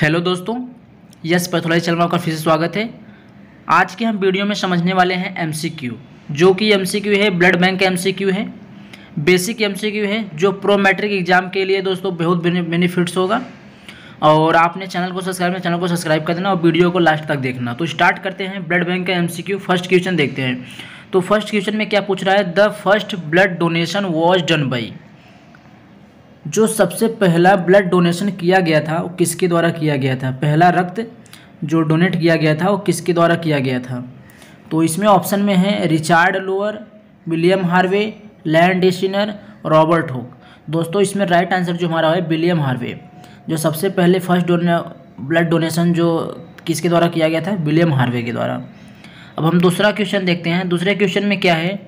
Hello दोस्तों, yes pathology channel में आपका फिर से स्वागत है। आज के हम वीडियो में समझने वाले हैं एमसीक्यू, जो कि एमसीक्यू है ब्लड बैंक का एमसीक्यू है, बेसिक एमसीक्यू है, जो प्रो मैट्रिक एग्जाम के लिए दोस्तों बहुत बेनिफिट्स होगा। और आपने चैनल को सब्सक्राइब कर देना और वीडियो को लास्ट तक देखना। तो स्टार्ट करते हैं ब्लड बैंक का एमसीक्यू। फर्स्ट क्वेश्चन देखते हैं। तो फर्स्ट क्वेश्चन में क्या पूछ रहा है, the first blood donation was done by. जो सबसे पहला ब्लड डोनेशन किया गया था वो किसके द्वारा किया गया था? पहला रक्त जो डोनेट किया गया था वो किसके द्वारा किया गया था? तो इसमें ऑप्शन में है Richard Lower, William Harvey, Landsteiner, Robert Hooke. दोस्तों इसमें राइट आंसर जो हमारा है विलियम हार्वे। जो सबसे पहले फर्स्ट ब्लड डोनेशन जो किसके द्वारा किया गया था? विलियम हार्वे के द्वारा। अब हम दूसरा क्वेश्चन देखते हैं। दूसरे क्वेश्चन में क्या है?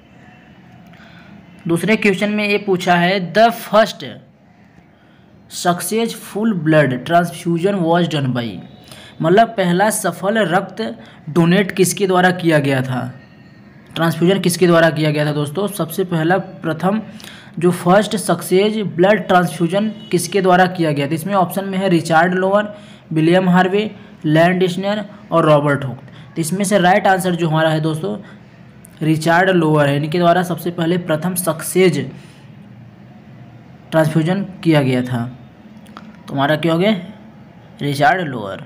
दूसरे क्वेश्चन में ये पूछा है the first successful blood transfusion was done by. मतलब पहला सफल रक्त डोनेट किसके द्वारा किया गया था? ट्रांसफ्यूजन किसके द्वारा किया गया था दोस्तों? सबसे पहला प्रथम जो फर्स्ट सक्सेस ब्लड ट्रांसफ्यूजन किसके द्वारा किया गया था? इसमें ऑप्शन में है Richard Lower, William Harvey, Landsteiner और रॉबर्ट हुक। तो इसमें से राइट आंसर जो हमारा है दोस्तों रिचार्ड लोअर है। इनके द्वारा सबसे पहले प्रथम सक्सेस ट्रांसफ्यूजन किया गया था। तो हमारा क्या हो गया? Richard lower.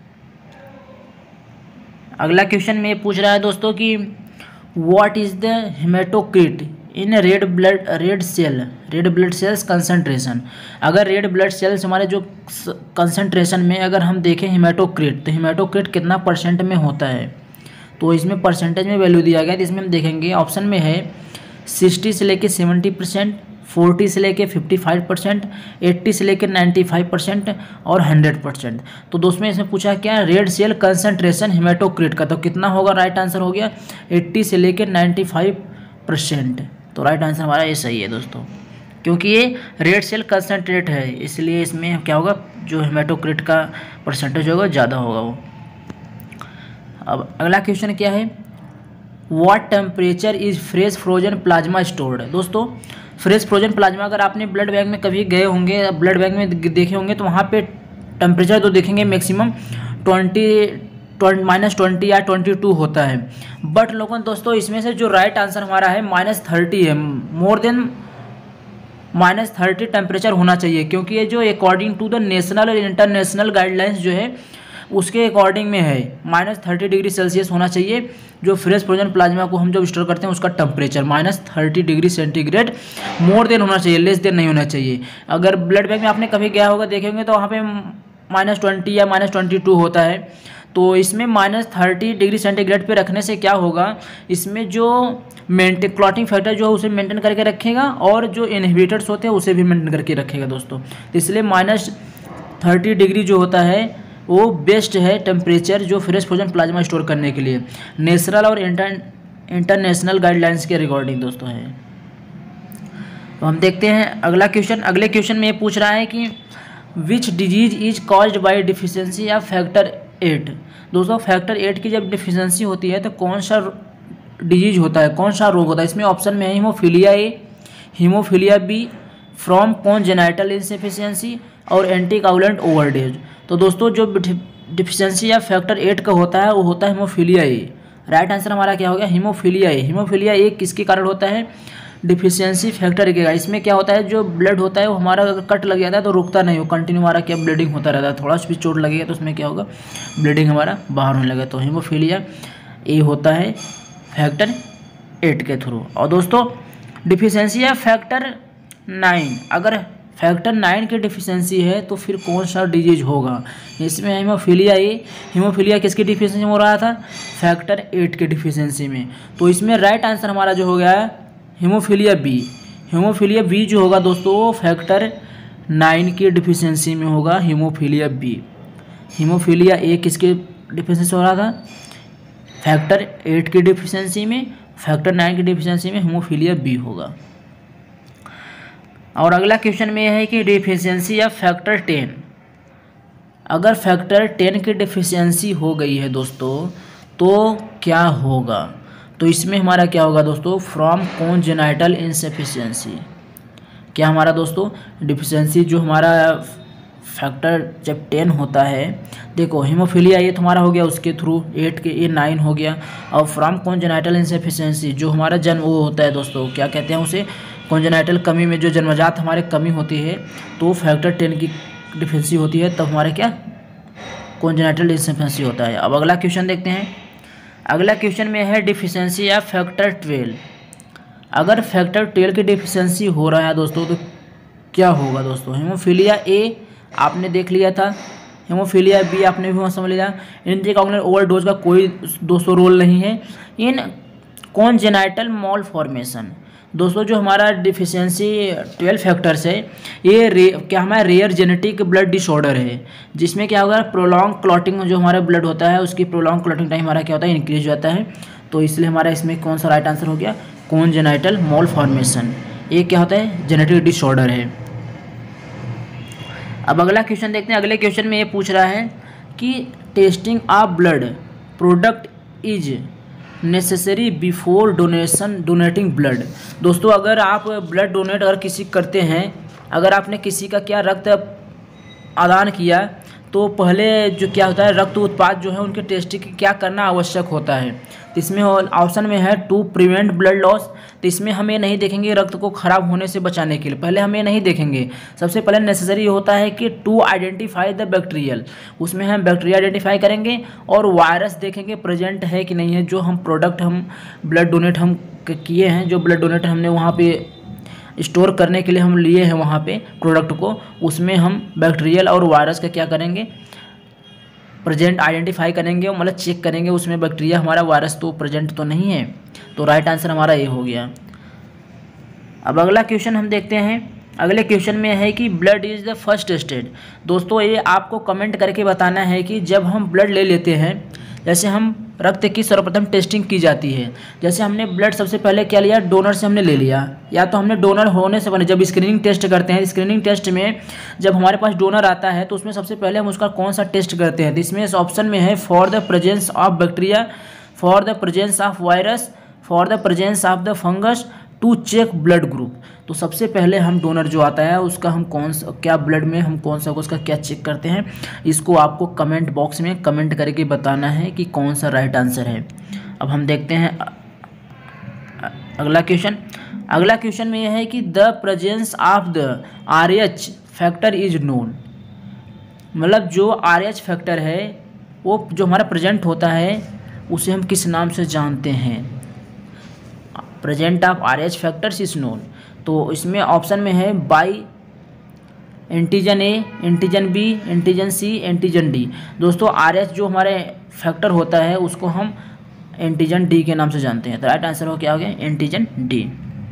अगला क्वेश्चन में ये पूछ रहा है दोस्तों कि what is the haematocrit in red blood cells concentration. अगर रेड ब्लड सेल्स हमारे जो कंसंट्रेशन में अगर हम देखें हेमाटोक्रिट, तो हेमाटोक्रिट कितना परसेंट में होता है? तो इसमें परसेंटेज में वैल्यू दिया गया है। तो इसमें हम देखेंगे ऑप्शन में है 60 से लेके 70%, 40 से लेके 55%, 80 से लेके 95% और 100%। तो दोस्तों इसमें पूछा क्या? रेड सेल कंसंट्रेशन हेमाटोक्रिट का। तो कितना होगा? राइट आंसर हो गया 80 से लेके 95%। तो राइट आंसर हमारा ये सही है दोस्तों, क्योंकि ये रेड सेल कंसंट्रेट है, इसलिए इसमें क्या होगा? जो हेमाटोक्रिट का परसेंटेज होगा ज़्यादा होगा वो। अब अगला क्वेश्चन क्या है? What temperature is fresh frozen plasma stored. दोस्तों फ्रेश फ्रोजन प्लाज्मा अगर आपने ब्लड बैंक में कभी गए होंगे, ब्लड बैंक में देखे होंगे, तो वहाँ पे टेम्परेचर तो देखेंगे मैक्सिमम -20 या 22 होता है। बट लोगों दोस्तों इसमें से जो राइट आंसर हमारा है -30 है। मोर देन -30 टेम्परेचर होना चाहिए, क्योंकि ये जो अकॉर्डिंग टू द नेशनल और इंटरनेशनल गाइडलाइंस जो है उसके अकॉर्डिंग में है -30 डिग्री सेल्सियस होना चाहिए। जो फ्रेश फ्रोजन प्लाज्मा को हम जब स्टोर करते हैं उसका temperature -30 degree centigrade more than होना चाहिए, लेस देन नहीं होना चाहिए। अगर ब्लड बैंक में आपने कभी गया होगा देखे होंगे तो वहाँ पे -20 या -22 होता है। तो इसमें -30 डिग्री सेंटीग्रेड पे रखने से क्या होगा? इसमें जो क्लॉटिंग फैक्टर जो है उसे मेंटेन करके रखेगा और जो इनहिबिटर्स होते हैं उसे भी मेंटेन करके रखेगा दोस्तों। तो इसलिए -30 डिग्री जो होता है वो बेस्ट है टेम्परेचर जो फ्रेश फ्रोजन प्लाज्मा स्टोर करने के लिए, नेशनल और इंटरनेशनल गाइडलाइंस के रिकॉर्डिंग दोस्तों है। तो हम देखते हैं अगला क्वेश्चन। अगले क्वेश्चन में ये पूछ रहा है कि which disease is caused by deficiency of factor 8। दोस्तों फैक्टर 8 की जब डिफिशियंसी होती है तो कौन सा डिजीज होता है, कौन सा रोग होता है? इसमें ऑप्शन में है haemophilia A, haemophilia B, from congenital insufficiency और एंटीकाउलेंट ओवरडोज। तो दोस्तों जो डिफिशियंसी या फैक्टर 8 का होता है वो होता है हीमोफीलिया ए। राइट आंसर हमारा क्या हो गया? Haemophilia A. हीमोफीलिया ए किसके कारण होता है? डिफिशियंसी फैक्टर के। इसमें क्या होता है? जो ब्लड होता है वो हमारा अगर कट लग जाता है तो रुकता नहीं हो, कंटिन्यू हमारा क्या ब्लीडिंग होता रहता है। थोड़ा सा भी चोट लगेगा तो उसमें क्या होगा? ब्लीडिंग हमारा बाहर होने लगा। तो हीमोफीलिया ए होता है फैक्टर 8 के थ्रू। और दोस्तों डिफिशियंसी या फैक्टर 9, अगर फैक्टर 9 की डिफिशियंसी है तो फिर कौन सा डिजीज होगा? इसमें हीमोफीलिया ए। हीमोफीलिया किसकी डिफिशियंसी में हो रहा था? फैक्टर 8 की डिफिशियंसी में। तो इसमें राइट आंसर हमारा जो हो गया है हीमोफीलिया बी। हीमोफीलिया बी जो होगा दोस्तों फैक्टर 9 की डिफिशियंसी में होगा हीमोफीलिया बी। हीमोफीलिया ए किसके डिफिशियंसी हो रहा था? फैक्टर 8 की डिफिशियंसी में। फैक्टर 9 की डिफिशियंसी में हीमोफीलिया बी होगा। और अगला क्वेश्चन में यह है कि डिफिशियंसी या फैक्टर 10। अगर फैक्टर 10 की डिफिशियंसी हो गई है दोस्तों तो क्या होगा? तो इसमें हमारा क्या होगा दोस्तों? From congenital insufficiency. क्या हमारा दोस्तों डिफिशियंसी जो हमारा फैक्टर जब 10 होता है, देखो हीमोफीलिया ये तुम्हारा हो गया उसके थ्रू 8 के ये 9 हो गया। और फ्रॉम कॉन्जेनाइटल इंसफिशियंसी जो हमारा जन्म वो होता है दोस्तों, क्या कहते हैं उसे, कॉन्जेनाइटल कमी में जो जन्मजात हमारे कमी होती है तो फैक्टर 10 की डिफिशियंसी होती है, तब हमारे क्या कॉन्जेनाइटल इंसफिशियंसी होता है। अब अगला क्वेश्चन देखते हैं। अगला क्वेश्चन में है डिफिशियंसी या फैक्टर 12। अगर फैक्टर 12 की डिफिशियंसी हो रहा है दोस्तों तो क्या होगा दोस्तों। हीमोफीलिया ए आपने देख लिया था, हीमोफीलिया बी आपने भी वहाँ समझ लिया। एंटीकॉगुलेंट ओवरडोज का कोई दोस्तों रोल नहीं है। इन कॉन्जेनाइटल मॉल फॉर्मेशन दोस्तों जो हमारा डिफिशियंसी 12 फैक्टर्स है ये क्या हमारा रेयर जेनेटिक ब्लड डिसऑर्डर है, जिसमें क्या होगा प्रोलॉन्ग क्लॉटिंग जो हमारा ब्लड होता है उसकी प्रोलॉन्ग क्लॉटिंग टाइम हमारा क्या होता है इंक्रीज हो जाता है। तो इसलिए हमारा इसमें कौन सा राइट आंसर हो गया, कॉन्जेनाइटल मॉल फॉर्मेशन। ये क्या होता है, जेनेटिक डिसऑर्डर है। अब अगला क्वेश्चन देखते हैं। अगले क्वेश्चन में ये पूछ रहा है कि testing of blood product is necessary before donating blood. दोस्तों अगर आप ब्लड डोनेट अगर किसी करते हैं, अगर आपने किसी का क्या रक्त आदान किया तो पहले जो क्या होता है रक्त उत्पाद जो है उनके टेस्टिंग क्या करना आवश्यक होता है। तो इसमें ऑप्शन में है टू प्रिवेंट ब्लड लॉस। तो इसमें हम ये नहीं देखेंगे रक्त को खराब होने से बचाने के लिए, पहले हम ये नहीं देखेंगे। सबसे पहले नेसेसरी होता है कि टू आइडेंटिफाई द बैक्टीरियल, उसमें हम बैक्टीरिया आइडेंटिफाई करेंगे और वायरस देखेंगे प्रेजेंट है कि नहीं है। जो हम प्रोडक्ट हम ब्लड डोनेट हम किए हैं, जो ब्लड डोनेट हमने वहाँ पे स्टोर करने के लिए हम लिए हैं वहाँ पे प्रोडक्ट को, उसमें हम बैक्टीरियल और वायरस का क्या करेंगे प्रेजेंट आइडेंटिफाई करेंगे, मतलब चेक करेंगे उसमें बैक्टीरिया हमारा वायरस तो प्रेजेंट तो नहीं है। तो राइट आंसर हमारा ये हो गया। अब अगला क्वेश्चन हम देखते हैं। अगले क्वेश्चन में है कि blood is the first stage. दोस्तों ये आपको कमेंट करके बताना है कि जब हम ब्लड ले लेते हैं, जैसे हम रक्त की सर्वप्रथम टेस्टिंग की जाती है, जैसे हमने ब्लड सबसे पहले क्या लिया, डोनर से हमने ले लिया, या तो हमने डोनर होने से पहले जब स्क्रीनिंग टेस्ट करते हैं, स्क्रीनिंग टेस्ट में जब हमारे पास डोनर आता है तो उसमें सबसे पहले हम उसका कौन सा टेस्ट करते हैं। तो इसमें इस ऑप्शन में है for the presence of bacteria, for the presence of virus, for the presence of the fungus, to check blood group. तो सबसे पहले हम डोनर जो आता है उसका हम कौन सा क्या ब्लड में हम कौन सा उसका क्या चेक करते हैं, इसको आपको कमेंट बॉक्स में कमेंट करके बताना है कि कौन सा राइट आंसर है। अब हम देखते हैं अगला क्वेश्चन। अगला क्वेश्चन में यह है कि the presence of the RH factor is known, मतलब जो RH फैक्टर है वो जो हमारा प्रेजेंट होता है उसे हम किस नाम से जानते हैं। Present of RH factors is known. तो इसमें ऑप्शन में है by antigen A, antigen B, antigen C, antigen D. दोस्तों RH जो हमारे फैक्टर होता है उसको हम एंटीजन डी के नाम से जानते हैं। तो राइट आंसर हो क्या हो गया, एंटीजन डी,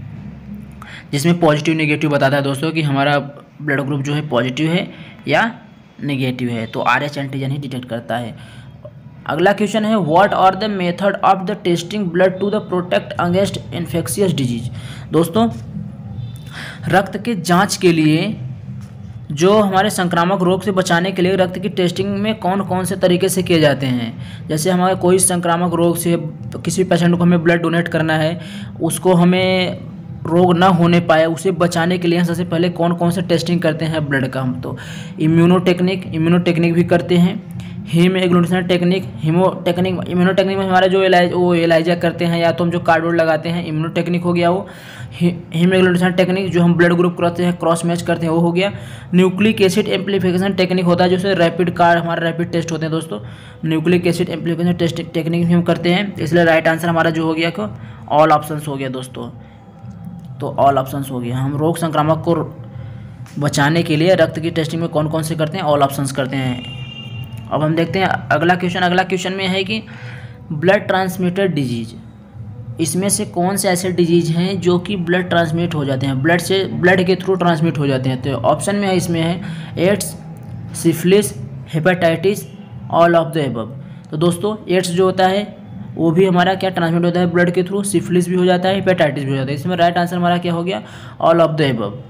जिसमें पॉजिटिव नेगेटिव बताता है दोस्तों कि हमारा ब्लड ग्रुप जो है पॉजिटिव है या नेगेटिव है। तो RH एंटीजन ही डिटेक्ट करता है। अगला क्वेश्चन है what are the method of the testing blood to the protect against infectious disease. दोस्तों रक्त के जांच के लिए जो हमारे संक्रामक रोग से बचाने के लिए रक्त की टेस्टिंग में कौन कौन से तरीके से किए जाते हैं। जैसे हमारे कोई संक्रामक रोग से किसी पेशेंट को हमें ब्लड डोनेट करना है, उसको हमें रोग ना होने पाए उसे बचाने के लिए सबसे पहले कौन कौन से टेस्टिंग करते हैं ब्लड का। हम तो इम्यूनोटेक्निक भी करते हैं, हीमोग्लोबिन टेक्निक, इम्यूनोटेक्निक में हमारा जो एलाइजा करते हैं, या तो हम जो कार्डोड लगाते हैं इम्यूनोटेक्निक हो गया वो। हीमोग्लोबिन टेक्निक जो हम ब्लड ग्रुप करते हैं क्रॉस मैच करते हैं वो हो गया। न्यूक्लिक एसिड एम्प्लीफिकेशन टेक्निक होता है जैसे रैपिड कार्ड हमारा रैपिड टेस्ट होते हैं दोस्तों, nucleic acid amplification test technique भी हम करते हैं। इसलिए राइट आंसर हमारा जो हो गया कि ऑल ऑप्शंस हो गया दोस्तों। तो ऑल ऑप्शंस हो गया। हम रोग संक्रामक को बचाने के लिए रक्त की टेस्टिंग में कौन कौन से करते हैं, ऑल ऑप्शंस करते हैं। अब हम देखते हैं अगला क्वेश्चन। अगला क्वेश्चन में है कि ब्लड ट्रांसमिटेड डिजीज, इसमें से कौन से ऐसे डिजीज हैं जो कि ब्लड ट्रांसमिट हो जाते हैं, ब्लड के थ्रू ट्रांसमिट हो जाते हैं। तो ऑप्शन में है इसमें है AIDS, syphilis, hepatitis, all of the above. तो दोस्तों एड्स जो होता है वो भी हमारा क्या ट्रांसमिट होता है ब्लड के थ्रू, सिफिलिस भी हो जाता है, हेपेटाइटिस भी हो जाता है। इसमें राइट आंसर हमारा क्या हो गया, ऑल ऑफ द अबव।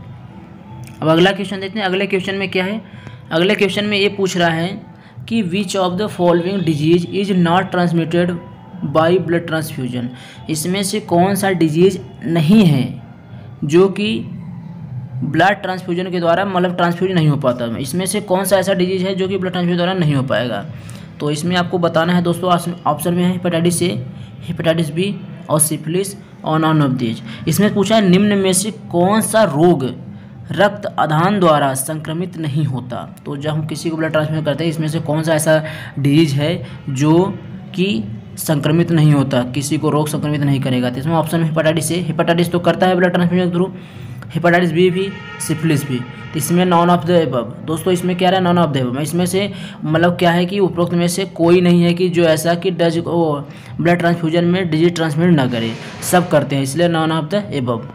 अब अगला क्वेश्चन देखते हैं। अगले क्वेश्चन में क्या है, अगले क्वेश्चन में ये पूछ रहा है कि which of the following disease is not transmitted by blood transfusion. इसमें से कौन सा डिजीज नहीं है जो कि ब्लड ट्रांसफ्यूजन के द्वारा मतलब ट्रांसफ्यूजन नहीं हो पाता। इसमें से कौन सा ऐसा डिजीज है जो कि ब्लड ट्रांसफ्यूजन द्वारा नहीं हो पाएगा? तो इसमें आपको बताना है दोस्तों, ऑप्शन में है हेपेटाइटिस ए, हेपेटाइटिस बी और सिफिलिस और नॉन ऑफ दीज। इसमें पूछा है निम्न में से कौन सा रोग रक्त आदान द्वारा संक्रमित नहीं होता? तो जब हम किसी को ब्लड ट्रांसफ्यूजन करते हैं इसमें से कौन सा ऐसा डिजीज है जो कि संक्रमित नहीं होता, किसी को रोग संक्रमित नहीं करेगा? तो इसमें ऑप्शन में हेपेटाइटिस ए, हेपेटाइटिस तो करता है ब्लड ट्रांसफ्यूजन के थ्रू, हेपेटाइटिस बी भी, सिफिलिस भी। तो इसमें नॉन ऑफ द एबव दोस्तों, इसमें क्या रहा है? None of the above. इसमें से मतलब क्या है कि उपरोक्त में से कोई नहीं है कि जो ऐसा कि डज ब्लड ट्रांसफ्यूजन में डिजीज ट्रांसमिट ना करे, सब करते हैं, इसलिए नॉन ऑफ द एबव।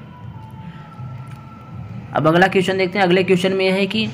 अब अगला क्वेश्चन देखते हैं। अगले क्वेश्चन में यह है कि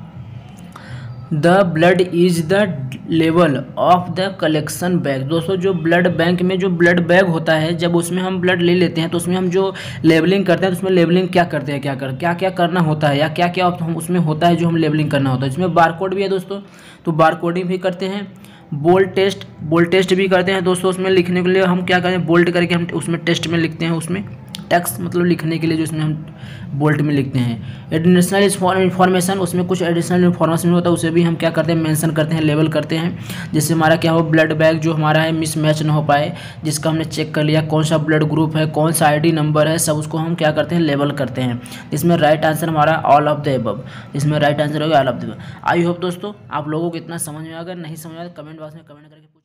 the blood is the level of the collection bag. दोस्तों जो ब्लड बैंक में जो ब्लड बैग होता है, जब उसमें हम ब्लड ले लेते हैं तो उसमें हम जो लेबलिंग करते हैं तो उसमें लेबलिंग क्या करते हैं, क्या क्या करना होता है या क्या क्या हम उसमें होता है जो हम लेबलिंग करना होता है? इसमें बारकोड भी है दोस्तों, तो बारकोडिंग भी करते हैं, बोल्ड टेस्ट भी करते हैं दोस्तों। उसमें लिखने के लिए हम क्या करते हैं, बोल्ड करके हम उसमें टेस्ट में लिखते हैं, उसमें टेक्स्ट मतलब लिखने के लिए जो इसमें हम बोल्ट में लिखते हैं। एडिशनल इन्फॉर्मेशन, उसमें कुछ एडिशनल इन्फॉर्मेशन होता है, उसे भी हम क्या करते हैं, मेंशन करते हैं, लेबल करते हैं, जिससे हमारा क्या हो, ब्लड बैग जो हमारा है मिसमैच ना हो पाए, जिसका हमने चेक कर लिया कौन सा ब्लड ग्रुप है, कौन सा आईडी नंबर है, सब उसको हम क्या करते हैं, लेबल करते हैं। इसमें राइट आंसर हमारा ऑल ऑफ द एबव, इसमें राइट आंसर होगा all of the above. I hope दोस्तों आप लोगों को इतना समझ में, अगर नहीं समझ में आया तो कमेंट बॉक्स में कमेंट करके